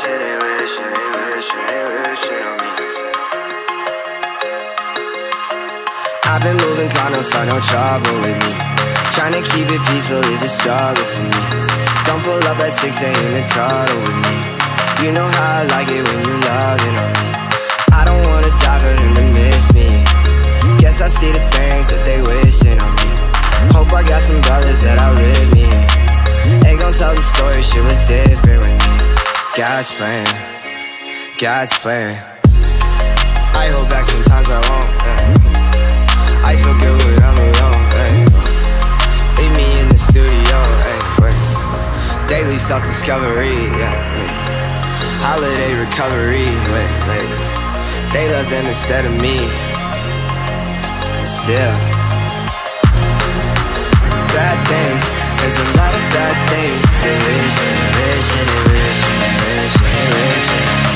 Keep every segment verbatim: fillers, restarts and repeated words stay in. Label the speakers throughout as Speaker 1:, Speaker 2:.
Speaker 1: wishing, they wishing, they wishing, they wishing on me. I've been moving calm, don't start no trouble with me. Trying to keep it peaceful is a struggle for me. Don't pull up at six a m and cuddle with me. You know how I like it when you loving on me. I don't wanna die for them to miss me. Guess I see the things that they wishing on me. Hope I got some brothers that outlive me. They gon' tell the story, shit was different with me. God's plan, God's plan. I hold back sometimes I won't, yeah. I feel good when I'm alone, hey. Leave me in the studio, hey, wait. Daily self-discovery, yeah, hey. Holiday recovery, wait, wait. They love them instead of me. And still bad things, there's a lot of bad things. They wish and they wish and they wish and they wish and they wish and they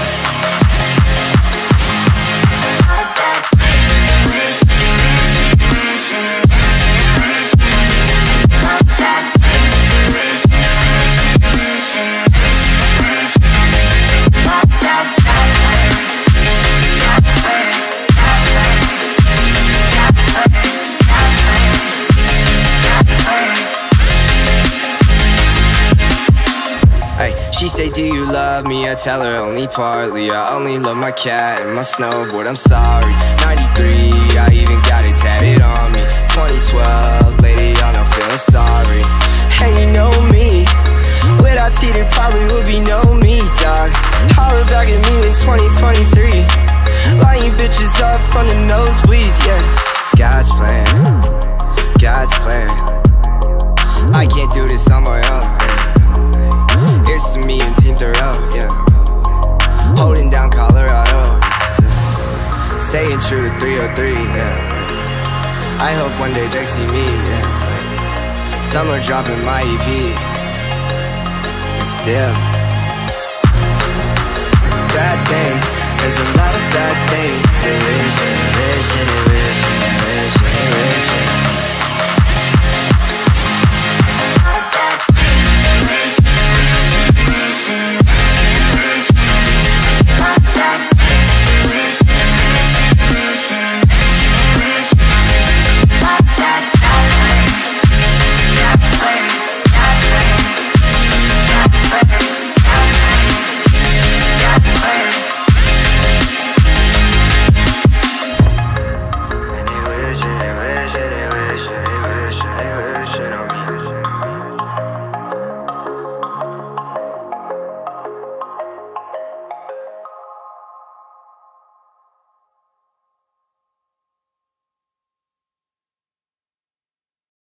Speaker 1: She say, do you love me? I tell her only partly. I only love my cat and my snowboard, I'm sorry. Ninety-three, I even got it tatted on me. Twenty twelve, lady, y'all not feeling sorry. Hey, you know me, without T there probably would be no me, dog. Holler back at me in twenty twenty-three. Lighting bitches up from the nosebleeds, yeah. God's plan, God's plan. I can't do this on my own, yeah. Here's to me and Team Thoreau, yeah. Holding down Colorado, yeah. Staying true to three oh three, yeah. I hope one day Drake see me, yeah. Summer dropping my E P. And still bad things, there's a lot of bad things. They wish and they wish and they wish and they wish and they wish and